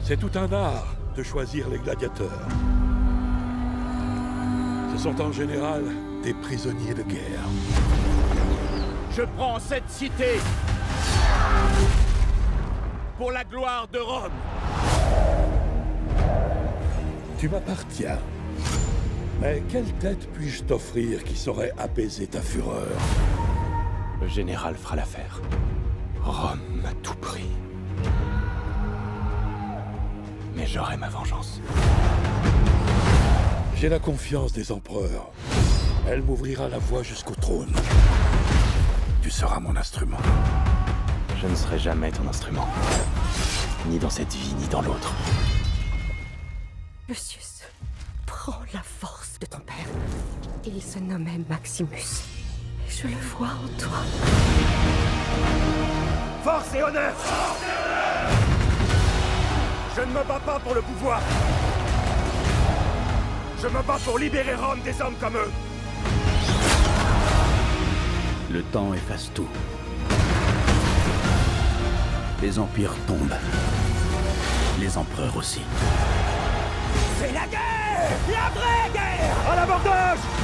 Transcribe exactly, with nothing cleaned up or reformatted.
C'est tout un art de choisir les gladiateurs. Ce sont en général des prisonniers de guerre. Je prends cette cité pour la gloire de Rome. Tu m'appartiens. Mais quelle tête puis-je t'offrir qui saurait apaiser ta fureur? Le général fera l'affaire. Rome m'a tout pris. Mais j'aurai ma vengeance. J'ai la confiance des empereurs. Elle m'ouvrira la voie jusqu'au trône. Tu seras mon instrument. Je ne serai jamais ton instrument. Ni dans cette vie, ni dans l'autre. Lucius, prends la force de ton père. Il se nommait Maximus. Et je le vois en toi. Force et honneur! Je ne me bats pas pour le pouvoir. Je me bats pour libérer Rome des hommes comme eux. Le temps efface tout. Les empires tombent. Les empereurs aussi. C'est la guerre! La vraie guerre! À l'abordage!